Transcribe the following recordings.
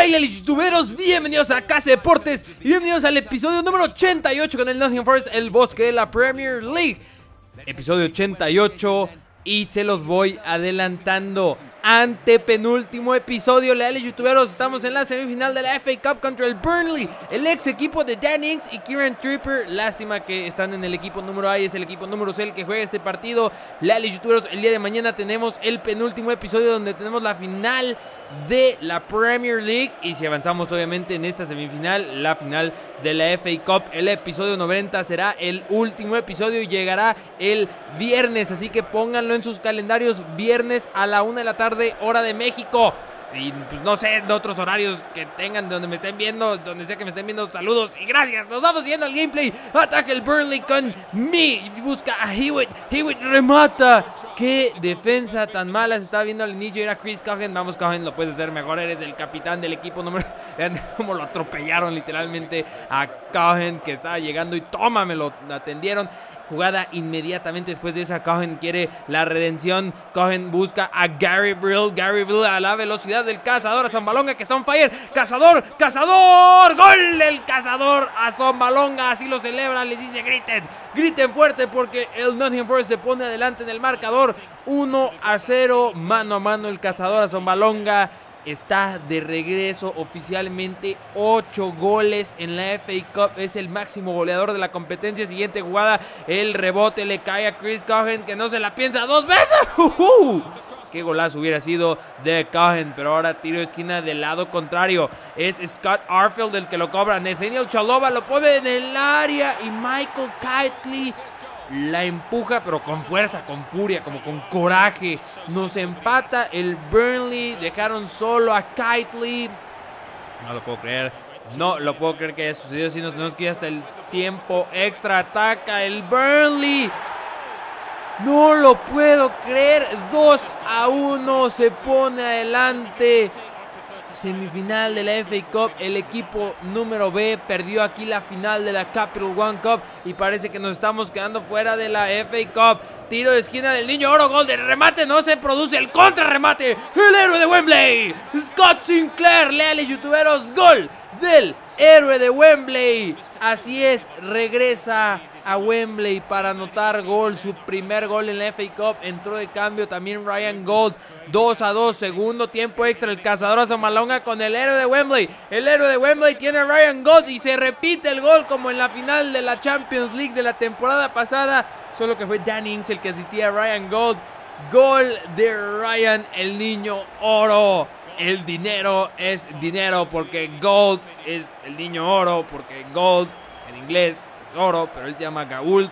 Hey, youtuberos, bienvenidos a Casa Deportes y bienvenidos al episodio número 88 con el Nottingham Forest, el bosque de la Premier League. Episodio 88 y se los voy adelantando. Antepenúltimo episodio, leales youtuberos. Estamos en la semifinal de la FA Cup contra el Burnley, el ex equipo de Danny Ings y Kieran Trippier. Lástima que están en el equipo número A y es el equipo número C el que juega este partido. Leales youtuberos, el día de mañana tenemos el penúltimo episodio donde tenemos la final de la Premier League. Y si avanzamos obviamente en esta semifinal, la final de la FA Cup, el episodio 90 será el último episodio y llegará el viernes. Así que pónganlo en sus calendarios, viernes a la 1 de la tarde, hora de México. Y pues, no sé, de otros horarios que tengan, de donde me estén viendo, donde sea que me estén viendo, saludos y gracias. Nos vamos siguiendo al gameplay. Ataca el Burnley con Me. Busca a Hewitt. Hewitt remata. Qué defensa tan mala se estaba viendo al inicio. Era Chris Cohen. Vamos, Cohen, lo puedes hacer mejor. Eres el capitán del equipo número... Vean cómo lo atropellaron literalmente a Cohen, que estaba llegando y toma, me lo atendieron. Jugada inmediatamente después de esa. Cohen quiere la redención. Cohen busca a Gary Brill. Gary Brill a la velocidad del cazador. A Zambalonga que está on fire. Cazador, cazador. Gol del cazador a Zambalonga. Así lo celebran. Les dice griten. Griten fuerte porque el Nottingham Forest se pone adelante en el marcador. 1-0. Mano a mano el cazador a Zambalonga. Está de regreso oficialmente. 8 goles en la FA Cup. Es el máximo goleador de la competencia. Siguiente jugada. El rebote le cae a Chris Cohen, que no se la piensa dos veces. Qué golazo hubiera sido de Cohen. Pero ahora tiro de esquina del lado contrario. Es Scott Arfield el que lo cobra. Nathaniel Chalobah lo pone en el área. Y Michael Kightly la empuja, pero con fuerza, con furia, como con coraje. Nos empata el Burnley. Dejaron solo a Kightly. No lo puedo creer. No lo puedo creer que haya sucedido. Si nos tenemos que ir hasta el tiempo extra. Ataca el Burnley. No lo puedo creer. 2-1 se pone adelante. Semifinal de la FA Cup, el equipo número B perdió aquí la final de la Capital One Cup y parece que nos estamos quedando fuera de la FA Cup. Tiro de esquina del Niño Oro, gol de remate, no se produce el contrarremate. El héroe de Wembley, Scott Sinclair, leales youtuberos, gol del héroe de Wembley. Así es, regresa a Wembley para anotar gol, su primer gol en la FA Cup. Entró de cambio también Ryan Gold. 2-2, segundo tiempo extra. El cazador a Zambalonga con el héroe de Wembley. El héroe de Wembley tiene a Ryan Gold y se repite el gol como en la final de la Champions League de la temporada pasada, solo que fue Danny Ings el que asistía a Ryan Gold. Gol de Ryan, el Niño Oro. El dinero es dinero porque Gold es el Niño Oro, porque Gold en inglés es oro, pero él se llama Gault.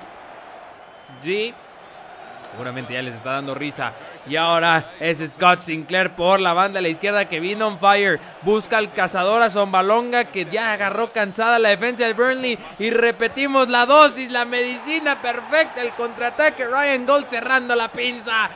Sí, seguramente ya les está dando risa. Y ahora es Scott Sinclair por la banda a la izquierda que vino on fire. Busca al cazador a Zambalonga que ya agarró cansada la defensa del Burnley. Y repetimos la dosis, la medicina perfecta, el contraataque. Ryan Gold cerrando la pinza.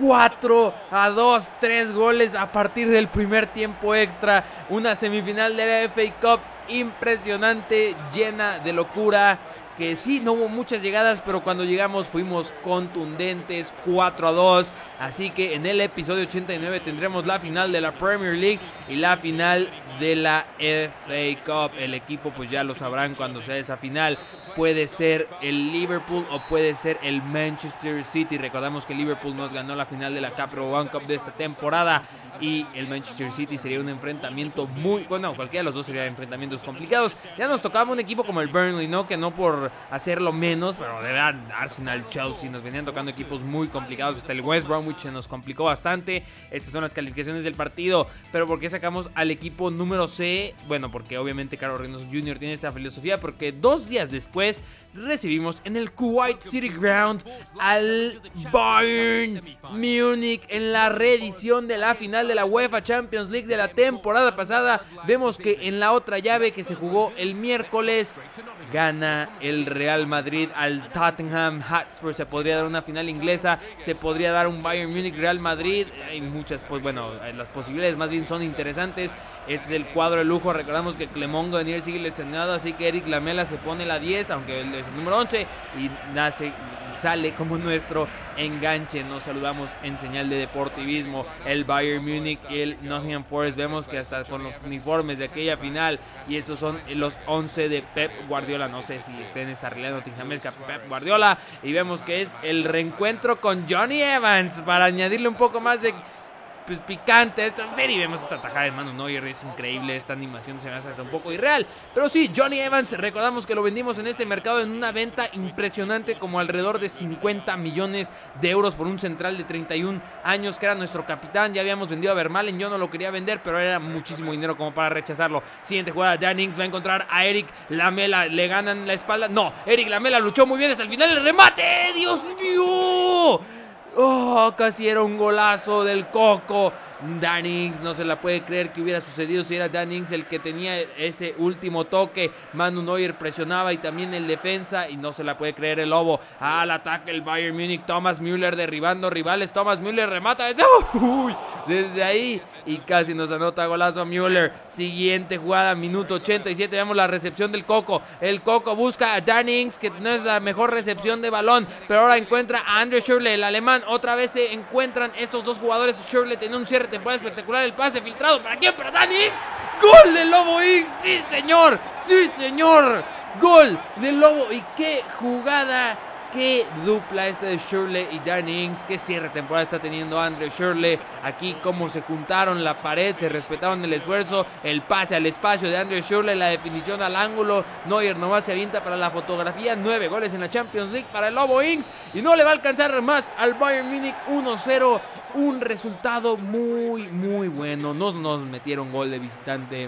4-2, 3 goles a partir del primer tiempo extra. Una semifinal de la FA Cup impresionante, llena de locura. Que sí, no hubo muchas llegadas, pero cuando llegamos fuimos contundentes. 4-2. Así que en el episodio 89 tendremos la final de la Premier League y la final de la FA Cup. El equipo pues ya lo sabrán cuando sea esa final. Puede ser el Liverpool o puede ser el Manchester City. Recordamos que Liverpool nos ganó la final de la Capital One Cup de esta temporada y el Manchester City sería un enfrentamiento muy... Bueno, cualquiera de los dos sería enfrentamientos complicados. Ya nos tocaba un equipo como el Burnley, ¿no? Que no por hacerlo menos, pero de verdad Arsenal, Chelsea, nos venían tocando equipos muy complicados. Hasta el West Bromwich se nos complicó bastante. Estas son las calificaciones del partido. Pero ¿por qué sacamos al equipo número C? Bueno, porque obviamente Carlos Reynoso Jr. tiene esta filosofía, porque 2 días después recibimos en el Kuwait City Ground al Bayern Múnich en la reedición de la final de la UEFA Champions League de la temporada pasada. Vemos que en la otra llave que se jugó el miércoles gana el Real Madrid al Tottenham Hotspur. Se podría dar una final inglesa, se podría dar un Bayern Múnich Real Madrid. Hay muchas, pues bueno, las posibilidades más bien son interesantes. Este es el cuadro de lujo. Recordamos que Clement Grenier sigue lesionado, así que Eric Lamela se pone la 10, aunque él es el número 11, y sale como nuestro enganche. Nos saludamos en señal de deportivismo. El Bayern Múnich y el Nottingham Forest. Vemos que hasta con los uniformes de aquella final, y estos son los 11 de Pep Guardiola. No sé si esté en esta realidad nottinghamesca Pep Guardiola. Y vemos que es el reencuentro con Jonny Evans para añadirle un poco más de picante a esta serie. Vemos esta tajada de Manuel Neuer, es increíble. Esta animación se me hace hasta un poco irreal, pero sí, Jonny Evans, recordamos que lo vendimos en este mercado en una venta impresionante, como alrededor de 50 millones de euros por un central de 31 años que era nuestro capitán. Ya habíamos vendido a Vermaelen, yo no lo quería vender, pero era muchísimo dinero como para rechazarlo. Siguiente jugada, Danny Ings va a encontrar a Eric Lamela, le ganan la espalda. No, Eric Lamela luchó muy bien hasta el final, el remate, ¡Dios mío! Oh, casi era un golazo del Coco. Danny Ings, no se la puede creer que hubiera sucedido si era Danny Ings el que tenía ese último toque. Manuel Neuer presionaba y también el defensa, y no se la puede creer el Lobo. Al ataque el Bayern Múnich, Thomas Müller derribando rivales. Thomas Müller remata desde ahí y casi nos anota golazo a Müller. Siguiente jugada, minuto 87, vemos la recepción del Coco. El Coco busca a Danny Ings, que no es la mejor recepción de balón, pero ahora encuentra a André Schürrle, el alemán. Otra vez se encuentran estos dos jugadores. Schürrle tenía un cierre de temporada espectacular, el pase filtrado, ¿para quién? Para Danny Ings. ¡Gol del Lobo Ings! ¡Sí, señor! ¡Sí, señor! ¡Gol del Lobo! Y qué jugada, qué dupla esta de Schürrle y Danny Ings. Qué cierre de temporada está teniendo André Schürrle. Aquí cómo se juntaron la pared, se respetaron el esfuerzo, el pase al espacio de André Schürrle, la definición al ángulo. Neuer nomás se avienta para la fotografía. 9 goles en la Champions League para el Lobo Ings, y no le va a alcanzar más al Bayern Múnich. 1-0, un resultado muy bueno. Nos metieron gol de visitante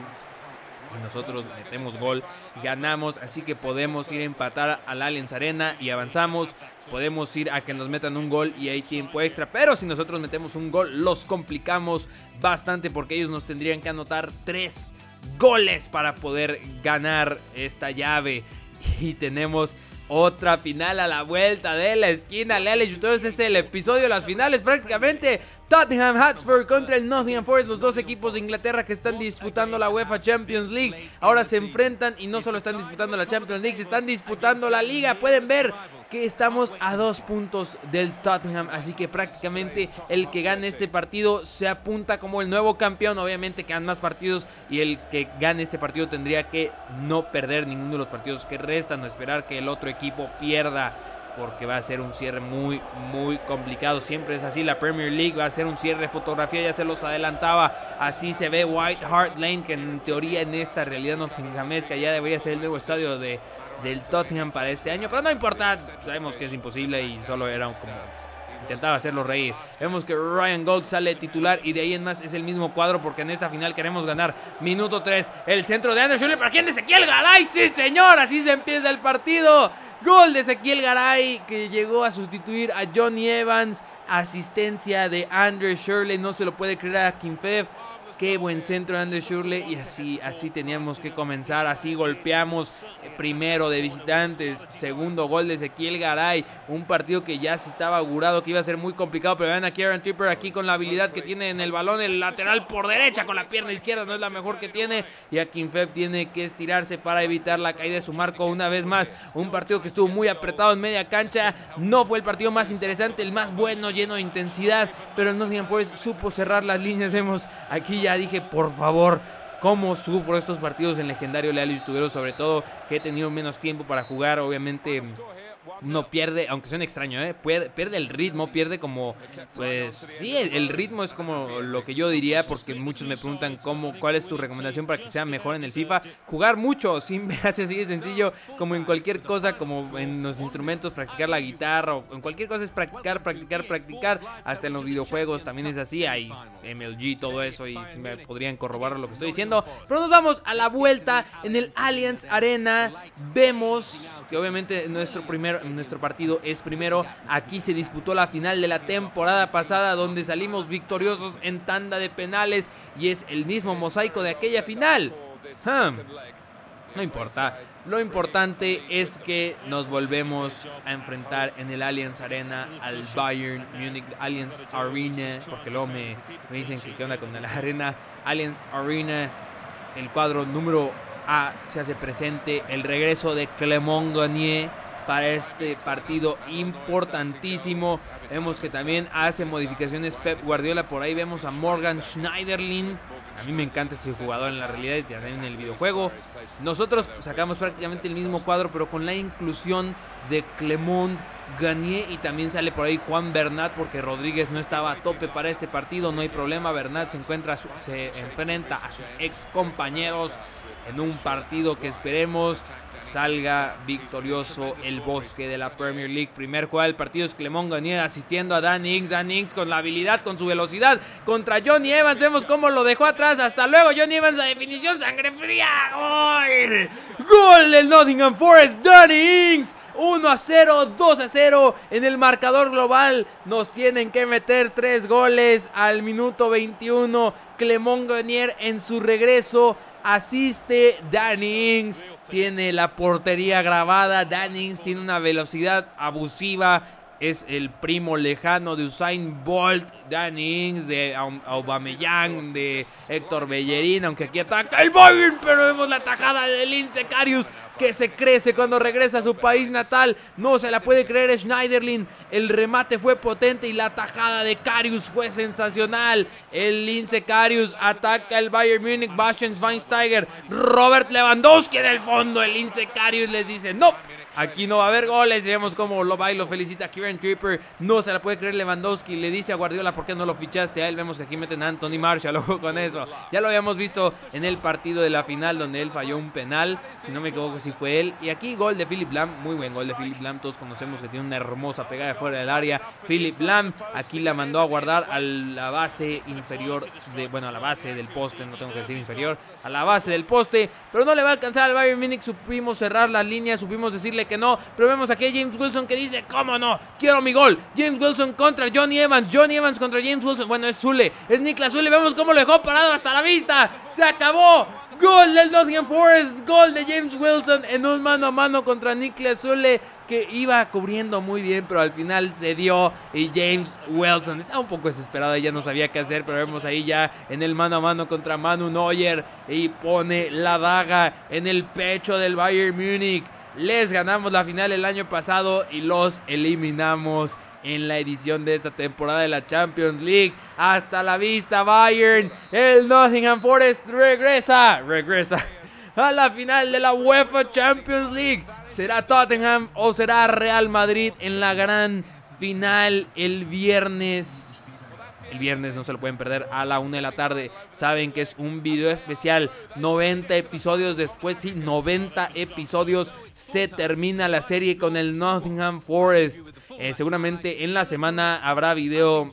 y nosotros metemos gol, ganamos, así que podemos ir a empatar al Allianz Arena y avanzamos. Podemos ir a que nos metan un gol y hay tiempo extra, pero si nosotros metemos un gol los complicamos bastante, porque ellos nos tendrían que anotar 3 goles para poder ganar esta llave. Y tenemos otra final a la vuelta de la esquina, leales. Entonces este es el episodio de las finales prácticamente. Tottenham Hotspur contra el Nottingham Forest, los dos equipos de Inglaterra que están disputando la UEFA Champions League. Ahora se enfrentan y no solo están disputando la Champions League, se están disputando la Liga. Pueden ver que estamos a 2 puntos del Tottenham, así que prácticamente el que gane este partido se apunta como el nuevo campeón. Obviamente quedan más partidos y el que gane este partido tendría que no perder ninguno de los partidos que restan o esperar que el otro equipo pierda, porque va a ser un cierre muy complicado. Siempre es así la Premier League, va a ser un cierre. Fotografía ya se los adelantaba, así se ve White Hart Lane, que en teoría en esta realidad nottinghamesca ya debería ser el nuevo estadio del Tottenham para este año, pero no importa, sabemos que es imposible y solo era como intentaba hacerlo reír. Vemos que Ryan Gold sale titular y de ahí en más es el mismo cuadro, porque en esta final queremos ganar. Minuto 3, el centro de André Schürrle, ¿para quién? De Ezequiel Garay. Sí, señor, así se empieza el partido. Gol de Ezequiel Garay, que llegó a sustituir a Jonny Evans. Asistencia de André Schürrle, no se lo puede creer a Akinfeev. Qué buen centro de André Schürrle, y así teníamos que comenzar. Así golpeamos primero de visitantes, segundo gol de Ezequiel Garay. Un partido que ya se estaba augurado que iba a ser muy complicado, pero vean a Kieran Trippier aquí con la habilidad que tiene en el balón. El lateral por derecha con la pierna izquierda no es la mejor que tiene, y Akinfeev tiene que estirarse para evitar la caída de su marco una vez más. Un partido que estuvo muy apretado en media cancha. No fue el partido más interesante, el más bueno, lleno de intensidad, pero el Nottingham Forest supo cerrar las líneas. Vemos aquí, ya dije, por favor, cómo sufro estos partidos en legendario leal y youtubero, sobre todo que he tenido menos tiempo para jugar. Obviamente no pierde, aunque suene extraño, pierde el ritmo, pierde como, pues, sí, el ritmo es como lo que yo diría, porque muchos me preguntan cuál es tu recomendación para que sea mejor en el FIFA. Jugar mucho, sí, me hace así de sencillo, como en cualquier cosa, como en los instrumentos, practicar la guitarra, o en cualquier cosa es practicar, hasta en los videojuegos también es así, hay MLG, todo eso, y me podrían corroborar lo que estoy diciendo. Pero nos vamos a la vuelta en el Allianz Arena. Vemos que obviamente nuestro partido es primero. Aquí se disputó la final de la temporada pasada, donde salimos victoriosos en tanda de penales, y es el mismo mosaico de aquella final. No importa, lo importante es que nos volvemos a enfrentar en el Allianz Arena al Bayern Múnich, Allianz Arena, porque luego me dicen que qué onda con la arena. Allianz Arena, el cuadro número A se hace presente, el regreso de Clément Grenier, para este partido importantísimo. Vemos que también hace modificaciones Pep Guardiola. Por ahí vemos a Morgan Schneiderlin. A mí me encanta ese jugador en la realidad y también en el videojuego. Nosotros sacamos prácticamente el mismo cuadro, pero con la inclusión de Clement Grenier, y también sale por ahí Juan Bernat porque Rodríguez no estaba a tope para este partido. No hay problema, Bernat se enfrenta a sus ex compañeros en un partido que esperemos salga victorioso el Bosque de la Premier League. Primer juego del partido es Clement Grenier asistiendo a Dan Ings. Dan Ings con la habilidad, con su velocidad contra Johnny Evans. Vemos cómo lo dejó atrás. Hasta luego, Johnny Evans, la definición, sangre fría. ¡Gol! ¡Gol del Nottingham Forest! Danny Ings. 1-0, 2-0 en el marcador global. Nos tienen que meter 3 goles al minuto 21. Clement Grenier en su regreso asiste. Danny Ings tiene la portería grabada. Danny Ings tiene una velocidad abusiva. Es el primo lejano de Usain Bolt. Danny Ings, de Aubameyang, de Héctor Bellerín. Aunque aquí ataca el Bayern, pero vemos la tajada de Lince Karius, que se crece cuando regresa a su país natal. No se la puede creer Schneiderlin. El remate fue potente y la tajada de Karius fue sensacional. El Lince Karius ataca el Bayern Múnich. Bastian Schweinsteiger, Robert Lewandowski en el fondo. El Lince Karius les dice no, aquí no va a haber goles. Y vemos cómo lo va y lo felicita Kieran Trippier. No se la puede creer Lewandowski. Le dice a Guardiola, ¿por qué no lo fichaste a él? Vemos que aquí meten a Anthony Martial. Ojo con eso. Ya lo habíamos visto en el partido de la final donde él falló un penal. Si no me equivoco, sí fue él. Y aquí gol de Philipp Lahm. Muy buen gol de Philipp Lahm. Todos conocemos que tiene una hermosa pegada fuera del área. Philipp Lahm aquí la mandó a guardar a la base inferior bueno, a la base del poste. No tengo que decir inferior. A la base del poste. Pero no le va a alcanzar al Bayern Múnich. Supimos cerrar las líneas. Supimos decirle que no, pero vemos aquí a James Wilson que dice, ¿cómo no? Quiero mi gol. James Wilson contra Johnny Evans. Johnny Evans contra James Wilson. Bueno, es Zule, es Niklas Zule. Vemos cómo lo dejó parado hasta la vista. Se acabó. Gol del Nottingham Forest. Gol de James Wilson en un mano a mano contra Niklas Zule, que iba cubriendo muy bien, pero al final se dio. Y James Wilson estaba un poco desesperado, ya no sabía qué hacer, pero vemos ahí ya en el mano a mano contra Manu Neuer, y pone la daga en el pecho del Bayern Múnich. Les ganamos la final el año pasado y los eliminamos en la edición de esta temporada de la Champions League. Hasta la vista, Bayern. El Nottingham Forest regresa a la final de la UEFA Champions League. ¿Será Tottenham o será Real Madrid en la gran final el viernes? El viernes no se lo pueden perder a la 1 de la tarde. Saben que es un video especial. 90 episodios después, sí, 90 episodios. Se termina la serie con el Nottingham Forest. Seguramente en la semana habrá video.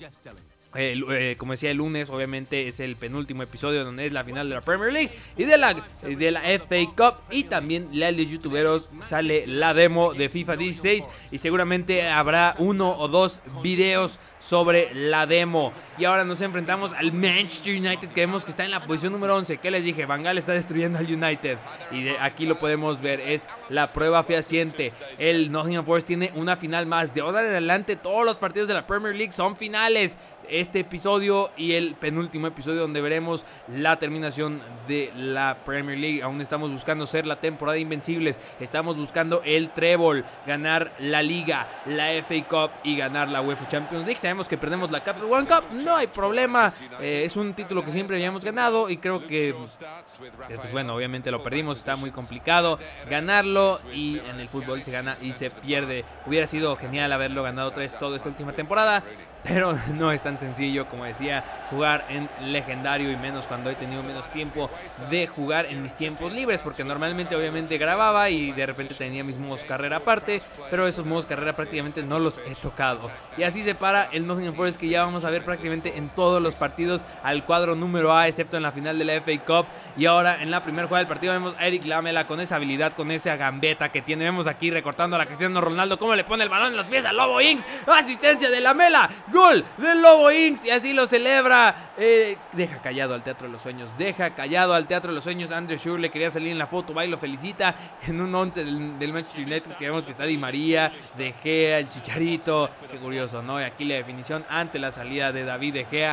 Como decía, el lunes obviamente es el penúltimo episodio donde es la final de la Premier League y de la FA Cup, y también la de youtuberos sale la demo de FIFA 16 y seguramente habrá 1 o 2 videos sobre la demo. Y ahora nos enfrentamos al Manchester United, que vemos que está en la posición número 11. ¿Qué les dije? Van Gaal está destruyendo al United y aquí lo podemos ver, es la prueba fehaciente. El Nottingham Forest tiene una final más. De ahora en adelante todos los partidos de la Premier League son finales. Este episodio y el penúltimo episodio donde veremos la terminación de la Premier League. Aún estamos buscando ser la temporada de invencibles. Estamos buscando el trébol, ganar la Liga, la FA Cup y ganar la UEFA Champions League. Sabemos que perdemos la Capital One Cup, no hay problema. Es un título que siempre habíamos ganado y creo que, pues bueno, obviamente lo perdimos. Está muy complicado ganarlo y en el fútbol se gana y se pierde. Hubiera sido genial haberlo ganado otra vez toda esta última temporada, pero no es tan sencillo, como decía, jugar en legendario, y menos cuando he tenido menos tiempo de jugar en mis tiempos libres, porque normalmente obviamente grababa y de repente tenía mis modos carrera aparte, pero esos modos carrera prácticamente no los he tocado. Y así se para el Nottingham Forest, que ya vamos a ver prácticamente en todos los partidos al cuadro número A, excepto en la final de la FA Cup. Y ahora en la primera jugada del partido vemos a Eric Lamela con esa habilidad, con esa gambeta que tiene. Vemos aquí recortando a la Cristiano Ronaldo cómo le pone el balón en los pies al Lobo Ings. Asistencia de Lamela, gol del Lobo Ings, y así lo celebra. Deja callado al Teatro de los Sueños, deja callado al Teatro de los Sueños. Andrew Schürrle quería salir en la foto, va y lo felicita en un 11 del Manchester United, que vemos que está Di María, De Gea, el Chicharito. Qué curioso, ¿no? Y aquí la definición ante la salida de David De Gea.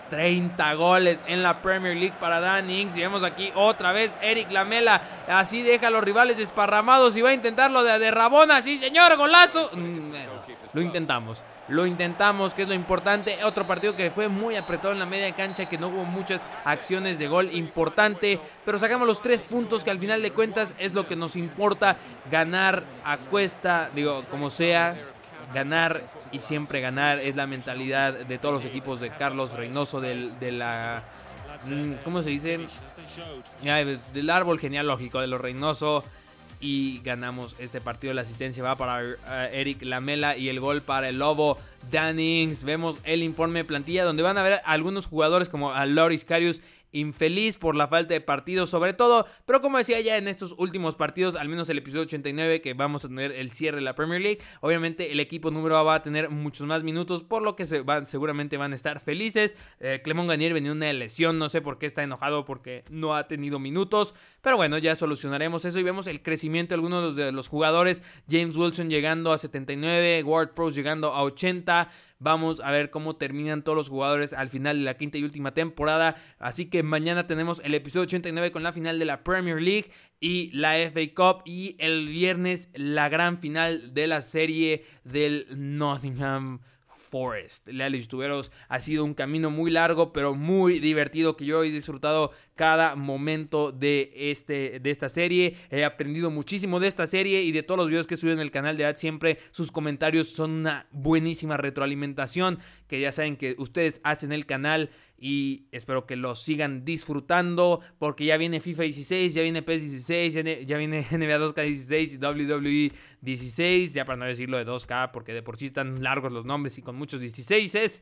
30 goles en la Premier League para Danny Ings. Y vemos aquí otra vez Eric Lamela. Así deja a los rivales desparramados y va a intentarlo de Rabona. Sí, señor, golazo. Lo intentamos, que es lo importante. Otro partido que fue muy apretado en la media cancha, que no hubo muchas acciones de gol importante, pero sacamos los 3 puntos, que al final de cuentas es lo que nos importa. Ganar a cuesta, digo, como sea, ganar y siempre ganar es la mentalidad de todos los equipos de Carlos Reynoso, de la... ¿cómo se dice? Del árbol genealógico de los Reynoso. Y ganamos este partido. La asistencia va para Eric Lamela y el gol para el Lobo Danny Ings. Vemos el informe de plantilla, donde van a ver algunos jugadores como a Loris Karius infeliz por la falta de partidos sobre todo, pero como decía ya en estos últimos partidos, al menos el episodio 89, que vamos a tener el cierre de la Premier League, obviamente el equipo número A va a tener muchos más minutos, por lo que seguramente van a estar felices. Clement Ganier venía una lesión, no sé por qué está enojado, porque no ha tenido minutos, pero bueno, ya solucionaremos eso. Y vemos el crecimiento de algunos de los jugadores. James Wilson llegando a 79, Ward-Prowse llegando a 80. Vamos a ver cómo terminan todos los jugadores al final de la quinta y última temporada. Así que mañana tenemos el episodio 89 con la final de la Premier League y la FA Cup. Y el viernes la gran final de la serie del Nottingham Forest. Leales youtuberos, ha sido un camino muy largo pero muy divertido, que yo he disfrutado cada momento de esta serie. He aprendido muchísimo de esta serie y de todos los videos que he subido en el canal. De verdad, siempre sus comentarios son una buenísima retroalimentación, que ya saben que ustedes hacen el canal, y espero que lo sigan disfrutando, porque ya viene FIFA 16, ya viene PES 16, ya viene NBA 2K16 y WWE 16, ya para no decirlo de 2K, porque de por sí están largos los nombres y con muchos 16s.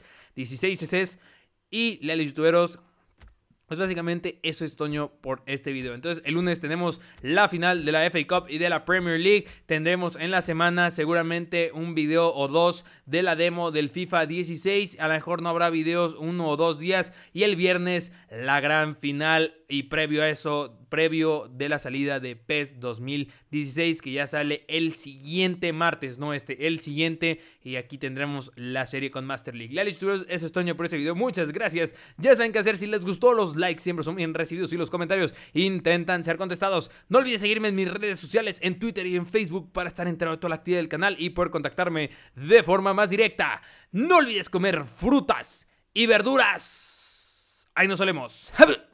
Y leales youtuberos, pues básicamente eso es Toño por este video. Entonces el lunes tenemos la final de la FA Cup y de la Premier League. Tendremos en la semana seguramente un video o dos de la demo del FIFA 16. A lo mejor no habrá videos 1 o 2 días. Y el viernes la gran final. Y previo a eso, previo de la salida de PES 2016, que ya sale el siguiente martes, no el siguiente. Y aquí tendremos la serie con Master League. Leales youtuberos, eso es Toño por este video. Muchas gracias. Ya saben qué hacer. Si les gustó, los likes siempre son bien recibidos y los comentarios intentan ser contestados. No olvides seguirme en mis redes sociales, en Twitter y en Facebook, para estar enterado de toda la actividad del canal y poder contactarme de forma más directa. No olvides comer frutas y verduras. Ahí nos solemos.